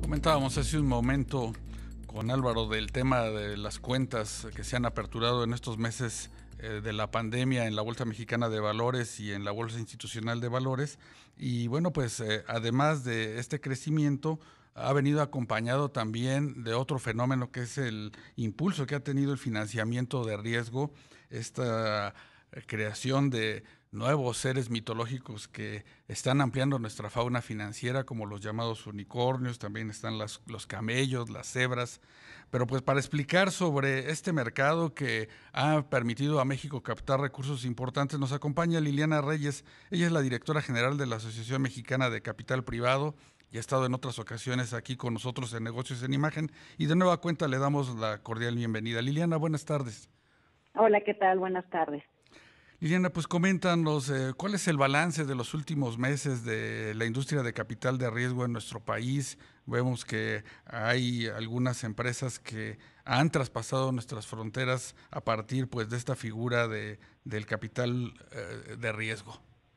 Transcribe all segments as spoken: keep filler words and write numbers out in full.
Comentábamos hace un momento con Álvaro del tema de las cuentas que se han aperturado en estos meses eh, de la pandemia en la Bolsa Mexicana de Valores y en la Bolsa Institucional de Valores. Y bueno, pues eh, además de este crecimiento, ha venido acompañado también de otro fenómeno que es el impulso que ha tenido el financiamiento de riesgo, esta eh, creación de nuevos seres mitológicos que están ampliando nuestra fauna financiera, como los llamados unicornios, también están las, los camellos, las cebras. Pero pues para explicar sobre este mercado que ha permitido a México captar recursos importantes, nos acompaña Liliana Reyes. Ella es la directora general de la Asociación Mexicana de Capital Privado y ha estado en otras ocasiones aquí con nosotros en Negocios en Imagen. Y de nueva cuenta le damos la cordial bienvenida. Liliana, buenas tardes. Hola, ¿qué tal? Buenas tardes. Liliana, pues coméntanos, eh, ¿cuál es el balance de los últimos meses de la industria de capital de riesgo en nuestro país? Vemos que hay algunas empresas que han traspasado nuestras fronteras a partir pues de esta figura de, del capital eh, de riesgo.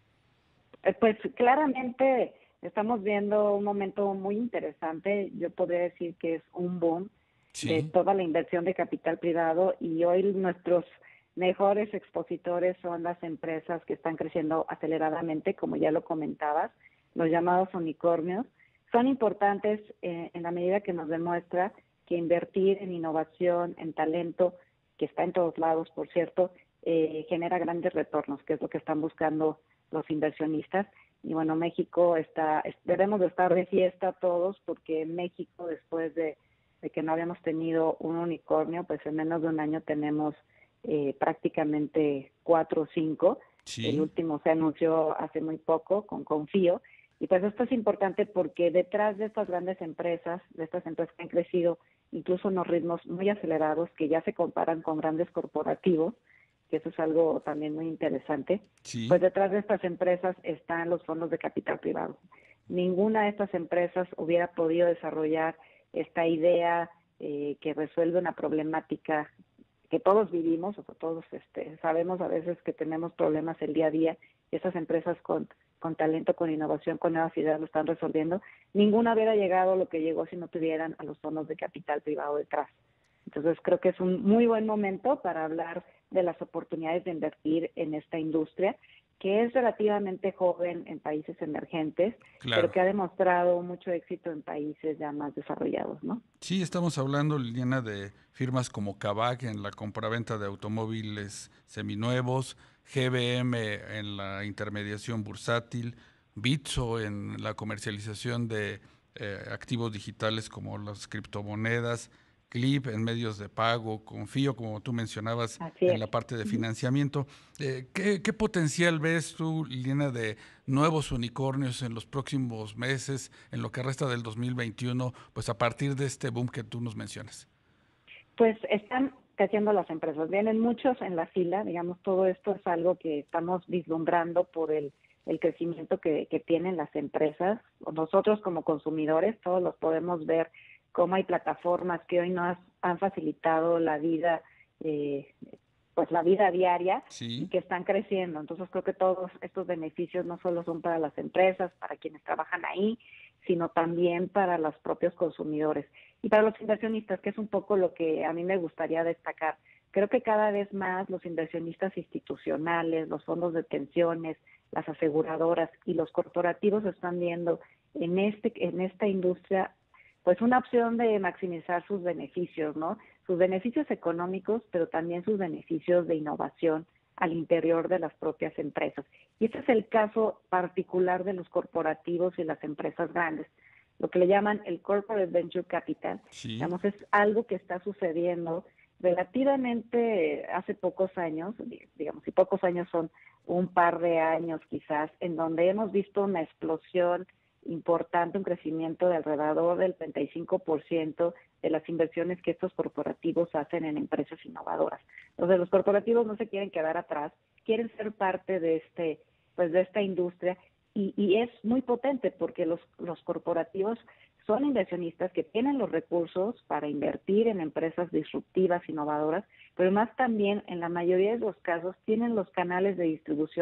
Eh, Pues claramente estamos viendo un momento muy interesante. Yo podría decir que es un boom de Sí, toda la inversión de capital privado y hoy nuestros mejores expositores son las empresas que están creciendo aceleradamente, como ya lo comentabas, los llamados unicornios. Son importantes eh, en la medida que nos demuestra que invertir en innovación, en talento, que está en todos lados, por cierto, eh, genera grandes retornos, que es lo que están buscando los inversionistas. Y bueno, México está, debemos de estar de fiesta todos, porque México, después de, de que no habíamos tenido un unicornio, pues en menos de un año tenemos eh, prácticamente cuatro o cinco. El sí, último se anunció hace muy poco con Confío. Y pues esto es importante porque detrás de estas grandes empresas, de estas empresas que han crecido incluso en unos ritmos muy acelerados, que ya se comparan con grandes corporativos, que eso es algo también muy interesante, pues sí. detrás de estas empresas están los fondos de capital privado. Ninguna de estas empresas hubiera podido desarrollar esta idea eh, que resuelve una problemática que todos vivimos, o que todos este, sabemos a veces que tenemos problemas el día a día, y esas empresas con, con talento, con innovación, con nuevas ideas lo están resolviendo. Ninguna hubiera llegado a lo que llegó si no tuvieran a los fondos de capital privado detrás. Entonces creo que es un muy buen momento para hablar de las oportunidades de invertir en esta industria, que es relativamente joven en países emergentes, pero Claro. que ha demostrado mucho éxito en países ya más desarrollados, ¿no? Sí, estamos hablando, Liliana, de firmas como Kavak en la compraventa de automóviles seminuevos, G B M en la intermediación bursátil, Bitso en la comercialización de eh, activos digitales como las criptomonedas, Clip en medios de pago, Confío, como tú mencionabas, Así en es. la parte de Ujú. financiamiento. Eh, ¿qué, ¿Qué potencial ves tú, Liliana, de nuevos unicornios en los próximos meses, en lo que resta del dos mil veintiuno, pues a partir de este boom que tú nos mencionas? Pues están creciendo las empresas, vienen muchos en la fila, digamos, todo esto es algo que estamos vislumbrando por el, el crecimiento que, que tienen las empresas. Nosotros como consumidores, todos los podemos ver cómo hay plataformas que hoy nos han facilitado la vida, eh, pues la vida diaria y Sí, que están creciendo. Entonces creo que todos estos beneficios no solo son para las empresas, para quienes trabajan ahí, sino también para los propios consumidores y para los inversionistas, que es un poco lo que a mí me gustaría destacar. Creo que cada vez más los inversionistas institucionales, los fondos de pensiones, las aseguradoras y los corporativos están viendo en este en esta industria pues una opción de maximizar sus beneficios, ¿no? Sus beneficios económicos, pero también sus beneficios de innovación al interior de las propias empresas. Y este es el caso particular de los corporativos y las empresas grandes, lo que le llaman el Corporate Venture Capital. sí, Digamos, es algo que está sucediendo relativamente hace pocos años, digamos, y pocos años son un par de años quizás, en donde hemos visto una explosión importante, un crecimiento de alrededor del treinta y cinco por ciento de las inversiones que estos corporativos hacen en empresas innovadoras. Entonces, los corporativos no se quieren quedar atrás, quieren ser parte de este, pues de esta industria y, y es muy potente porque los, los corporativos son inversionistas que tienen los recursos para invertir en empresas disruptivas, innovadoras, pero más también en la mayoría de los casos tienen los canales de distribución que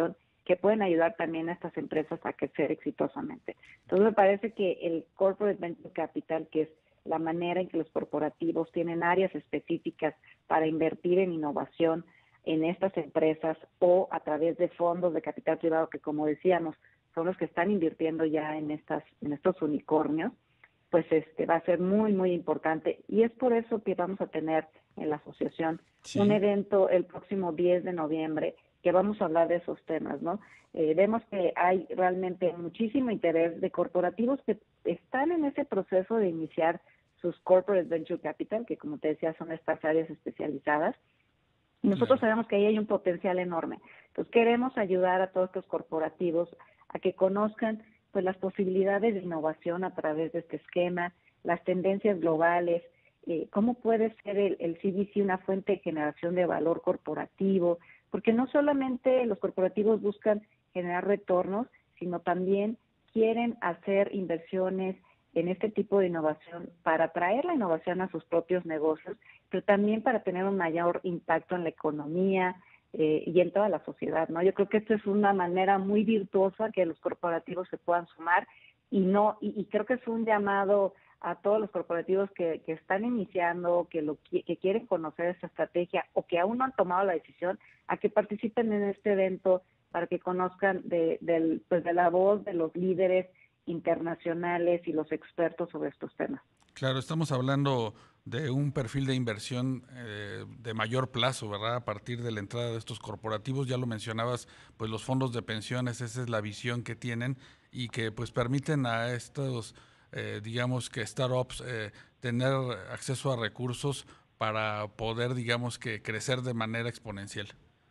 que pueden ayudar también a estas empresas a crecer exitosamente. Entonces me parece que el Corporate Venture Capital, que es la manera en que los corporativos tienen áreas específicas para invertir en innovación en estas empresas o a través de fondos de capital privado que, como decíamos, son los que están invirtiendo ya en estas en estos unicornios, pues este va a ser muy, muy importante. Y es por eso que vamos a tener en la asociación sí. un evento el próximo diez de noviembre que vamos a hablar de esos temas, ¿no? Eh, vemos que hay realmente muchísimo interés de corporativos que están en ese proceso de iniciar sus Corporate Venture Capital, que como te decía son estas áreas especializadas. Y nosotros claro. sabemos que ahí hay un potencial enorme. Entonces queremos ayudar a todos estos corporativos a que conozcan pues las posibilidades de innovación a través de este esquema, las tendencias globales, eh, cómo puede ser el, el C V C una fuente de generación de valor corporativo, porque no solamente los corporativos buscan generar retornos, sino también quieren hacer inversiones en este tipo de innovación para traer la innovación a sus propios negocios, pero también para tener un mayor impacto en la economía eh, y en toda la sociedad, ¿no? Yo creo que esta es una manera muy virtuosa que los corporativos se puedan sumar y no y, y creo que es un llamado a todos los corporativos que, que están iniciando, que lo que quieren conocer esta estrategia o que aún no han tomado la decisión, a que participen en este evento para que conozcan de, de, pues de la voz de los líderes internacionales y los expertos sobre estos temas. Claro, estamos hablando de un perfil de inversión eh, de mayor plazo, ¿verdad? A partir de la entrada de estos corporativos, ya lo mencionabas, pues los fondos de pensiones, esa es la visión que tienen y que pues permiten a estos, eh, digamos que startups, eh, tener acceso a recursos para poder, digamos que crecer de manera exponencial.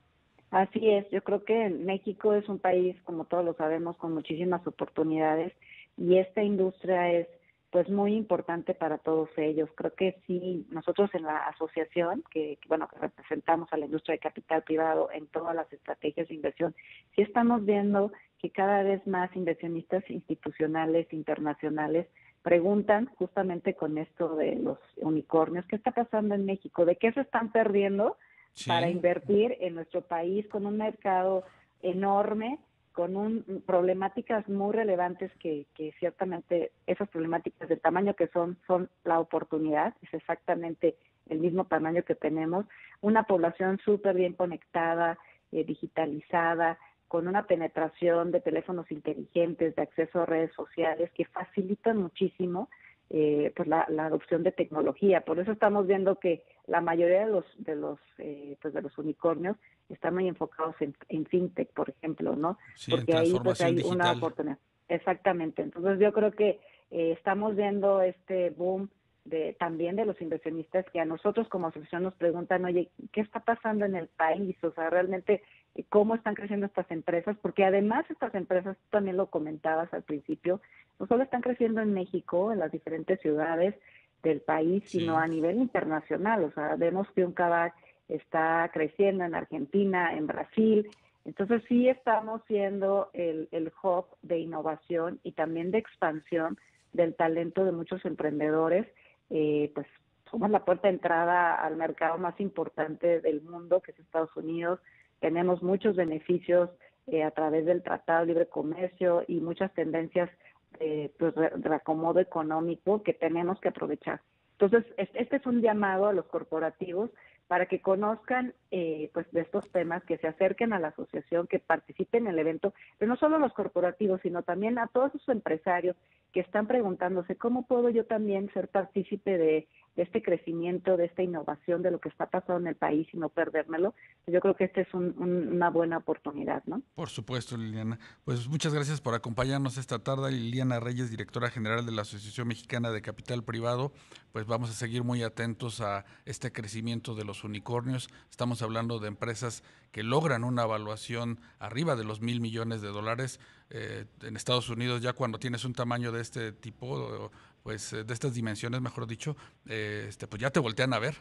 Así es, yo creo que México es un país, como todos lo sabemos, con muchísimas oportunidades y esta industria es pues muy importante para todos ellos. Creo que sí, nosotros en la asociación, que, que bueno, que representamos a la industria de capital privado en todas las estrategias de inversión, sí estamos viendo que cada vez más inversionistas institucionales, internacionales, preguntan justamente con esto de los unicornios, ¿qué está pasando en México? ¿De qué se están perdiendo? Sí. Para invertir en nuestro país con un mercado enorme, con un, problemáticas muy relevantes que, que ciertamente esas problemáticas del tamaño que son, son la oportunidad, es exactamente el mismo tamaño que tenemos, una población súper bien conectada, eh, digitalizada, con una penetración de teléfonos inteligentes, de acceso a redes sociales que facilitan muchísimo Eh, pues la, la adopción de tecnología. Por eso estamos viendo que la mayoría de los de los eh, pues de los unicornios están muy enfocados en, en fintech, por ejemplo, ¿no? Sí, porque ahí pues hay digital. una oportunidad. Exactamente. Entonces yo creo que eh, estamos viendo este boom de también de los inversionistas que a nosotros como asociación nos preguntan, oye, ¿qué está pasando en el país? O sea, realmente cómo están creciendo estas empresas, porque además estas empresas, tú también lo comentabas al principio, no solo están creciendo en México, en las diferentes ciudades del país, sí. sino a nivel internacional. O sea, vemos que un Kavak está creciendo en Argentina, en Brasil. Entonces sí estamos siendo el, el hub de innovación y también de expansión del talento de muchos emprendedores. Eh, pues somos la puerta de entrada al mercado más importante del mundo, que es Estados Unidos. Tenemos muchos beneficios eh, a través del Tratado de Libre Comercio y muchas tendencias de, pues, de acomodo económico que tenemos que aprovechar. Entonces, este es un llamado a los corporativos para que conozcan eh, pues de estos temas, que se acerquen a la asociación, que participen en el evento, pero no solo los corporativos, sino también a todos esos empresarios que están preguntándose cómo puedo yo también ser partícipe de, de este crecimiento, de esta innovación, de lo que está pasando en el país y no perdérmelo. Yo creo que esta es un, un, una buena oportunidad, ¿no? Por supuesto, Liliana. Pues muchas gracias por acompañarnos esta tarde. Liliana Reyes, directora general de la Asociación Mexicana de Capital Privado. Pues vamos a seguir muy atentos a este crecimiento de los unicornios. Estamos hablando de empresas que logran una evaluación arriba de los mil millones de dólares. Eh, en Estados Unidos, ya cuando tienes un tamaño de este tipo, pues de estas dimensiones, mejor dicho, eh, este, pues ya te voltean a ver.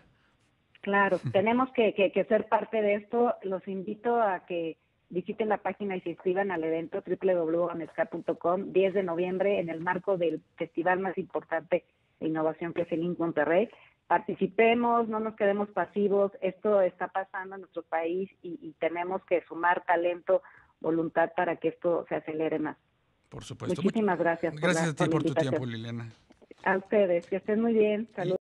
Claro, tenemos que, que, que ser parte de esto. Los invito a que visiten la página y se inscriban al evento doble u doble u doble u punto amescar punto com, diez de noviembre, en el marco del festival más importante de innovación que es el I N C Monterrey. Participemos, no nos quedemos pasivos, esto está pasando en nuestro país y, y tenemos que sumar talento voluntad para que esto se acelere más. Por supuesto. Muchísimas gracias. Gracias por la, a ti por, por tu tiempo, Liliana. A ustedes, que estén muy bien. Saludos.